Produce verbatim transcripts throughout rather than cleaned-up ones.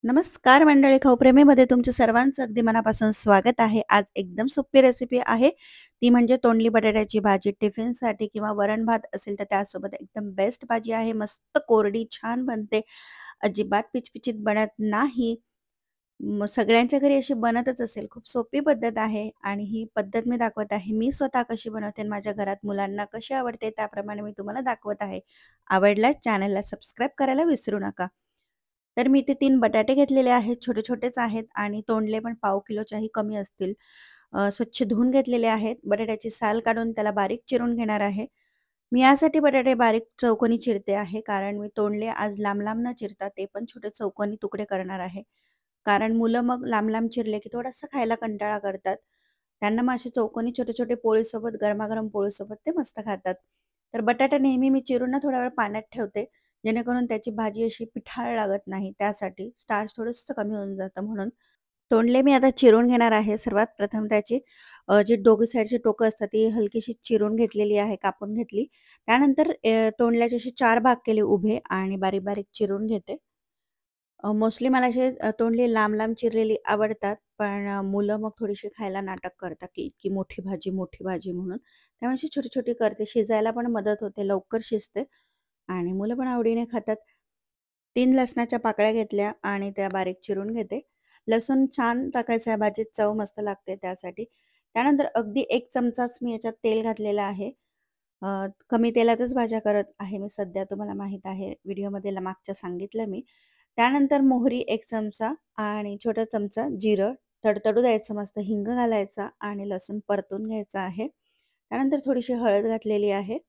नमस्कार मंडळी, खाऊप्रेमीमध्ये तुमच्या सर्वांचं अगदी मनापासून स्वागत आहे. आज एकदम सोपी रेसिपी आहे, ती म्हणजे तोंडली बटाट्याची भाजी. टिफिनसाठी किंवा वरण-भात असेल तर त्यासोबत एकदम बेस्ट भाजी आहे. मस्त कोरडी छान बनते, अजिबात पिचपिचीत बनत नाही. मग सगळ्यांच्या घरी अशी बनतच असेल. खूप सोपी पद्धत आहे आणि ही पद्धत मी दाखवत आहे. मी स्वतः कशी बनवते आणि माझ्या घरात मुलांना कशी आवडते त्याप्रमाणे मी तुम्हाला दाखवत आहे. आवडल्यास चॅनलला सबस्क्राईब करायला विसरू नका. तर मी इथे तीन बटाटे घेतलेले आहेत, छोटे-छोटेच आहेत आणि तोंडले पण पाव किलोच्याही कमी असतील. अ, स्वच्छ धुवून घेतलेले आहेत. बटाट्याची साल काढून त्याला बारीक चिरून घेणार आहे. मी यासाठी बटाटे बारीक चौकोनी चिरते आहे, कारण मी तोंडले आज लांब-लांब न चिरता ते पण छोटे चौकोनी तुकडे करणार आहे. कारण मुलं मग लांब-लांब चिरले की थोडंसं खायला कंटाळा करतात. त्यांना मग असे चौकोनी छोटे-छोटे पोळीसोबत गरमागरम पोळीसोबत ते मस्त खातात. तर बटाटा नेहमी मी चिरून ना थोडा वेळ पाण्यात ठेवते, जेणेकरून त्याची भाजी अशी पिठाळ लागत नाही. त्यासाठी स्टार्च थोडंसं कमी होऊन जातं म्हणून. तोंडले मी आता चिरून घेणार आहे. सर्वात प्रथम त्याची अ, जी दोघी साईडची टोकं असतात ती हलकीशी चिरून घेतलेली आहे, कापून घेतली. त्यानंतर अ, तोंडल्याचे असे चार भाग केले उभे आणि बारीक-बारीक चिरून घेते. अ, मोस्टली मला असे अ, तोंडली लांब-लांब चिरलेली आवडतात. पण अ, मुलं मग थोडीशी खायला नाटक करतात, की इतकी मोठी भाजी, मोठी भाजी म्हणून. त्यामुळे अशी छोटी-छोटी करते. शिजायला पण मदत होते, लवकर शिजते आणि मुलं पण आवडीने खातात. तीन लसणाच्या पाकळ्या घेतल्या आणि त्या बारीक चिरून घेते. लसूण छान टाकायचं आहे भाजीत, चव मस्त लागते त्यासाठी. त्यानंतर अगदी एक चमचाच मी याच्यात तेल घातलेलं आहे. अ, कमी तेलातच भाज्या करत आहे मी सध्या, तुम्हाला माहीत आहे. व्हिडिओमध्ये ल मागच्या सांगितलं मी. त्यानंतर मोहरी एक चमचा आणि छोटा चमचा जिरं तडतडू द्यायचं मस्त, हिंग घालायचा आणि लसूण परतून घ्यायचा आहे. त्यानंतर थोडीशी हळद घातलेली आहे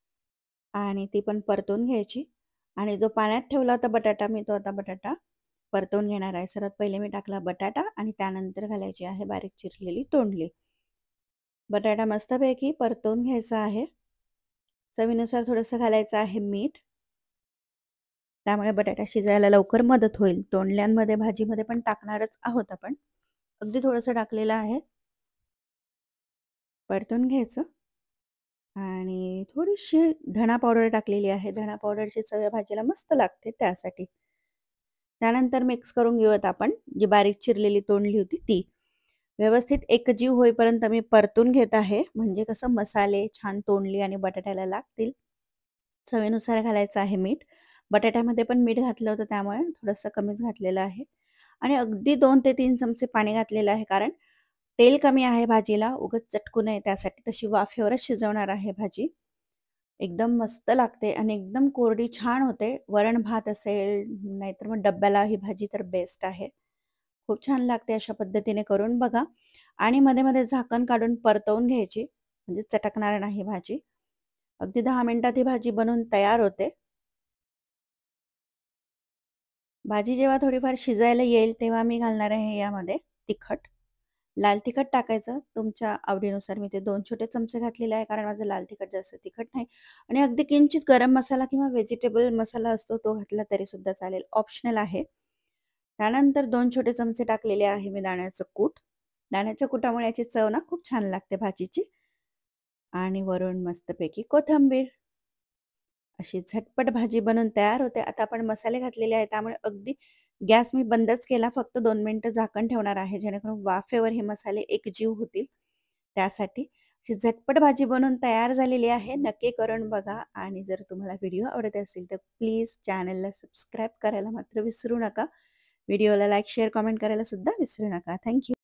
आणि ती पण परतून घ्यायची आणि जो पाण्यात ठेवला होता बटाटा मी, तो आता बटाटा परतून घेणार आहे. सर्वात पहिले मी टाकला बटाटा आणि त्यानंतर घालायची आहे बारीक चिरलेली तोंडली. बटाटा मस्तपैकी परतून घ्यायचा आहे. चवीनुसार थोडंसं घालायचं आहे मीठ. त्यामुळे बटाटा शिजायला लवकर मदत होईल. तोंडल्यांमध्ये भाजीमध्ये पण टाकणारच आहोत आपण. अगदी थोडंसं टाकलेलं आहे. परतून घ्यायचं आणि थोडीशी धना पावडर टाकलेली आहे. धना पावडरची चव या भाजीला मस्त लागते त्यासाठी. त्यानंतर मिक्स करून घेऊयात आपण जी बारीक चिरलेली तोंडली होती ती. व्यवस्थित एकजीव होईपर्यंत मी परतून घेत आहे. म्हणजे कसं मसाले छान तोंडली आणि बटाट्याला लागतील. चवीनुसार घालायचं आहे मीठ. बटाट्यामध्ये पण मीठ घातलं होतं त्यामुळे थोडंसं कमीच घातलेलं आहे. आणि अगदी दोन ते तीन चमचे पाणी घातलेलं आहे, कारण तेल कमी आहे भाजीला, उगाच चटकू नये त्यासाठी. तशी वाफेवरच शिजवणार आहे भाजी. एकदम मस्त लागते आणि एकदम कोरडी छान होते. वरण-भात असेल, नाहीतर मग डब्याला ही भाजी तर बेस्ट आहे. खूप छान लागते, अशा पद्धतीने करून बघा. आणि मध्ये-मध्ये झाकण काढून परतवून घ्यायची, म्हणजे चटकणार नाही भाजी. अगदी दहा मिनिटात ही भाजी बनून तयार होते. भाजी जेव्हा थोडीफार शिजायला येईल तेव्हा मी घालणार आहे यामध्ये तिखट. लाल तिखट टाकायचं तुमच्या आवडीनुसार. मी ते दोन छोटे चमचे घातलेले आहे, कारण माझं लाल तिखट जास्त तिखट नाही. आणि अगदी किंचित गरम मसाला किंवा व्हेजिटेबल मसाला असतो तो घातला तरी सुद्धा चालेल, ऑप्शनल आहे. त्यानंतर दोन छोटे चमचे टाकलेले आहे मी दाण्याचं कूट. दाण्याच्या कुटामुळे याची चव ना खूप छान लागते भाजीची. आणि वरून मस्तपैकी कोथिंबीर. अशी झटपट भाजी बनून तयार होते. आता आपण मसाले घातलेले आहेत त्यामुळे अगदी गॅस मी बंदच केला. फक्त दोन मिनिटं झाकण ठेवणार आहे, जेणेकरून वाफेवर हे मसाले एकजीव होतील त्यासाठी. अशी झटपट भाजी बनून तयार झालेली आहे. नक्की करून बघा आणि जर तुम्हाला व्हिडिओ आवडत असेल तर प्लीज चॅनलला सबस्क्राईब करायला मात्र विसरू नका. व्हिडिओला लाईक, शेअर, कमेंट करायला सुद्धा विसरू नका. थँक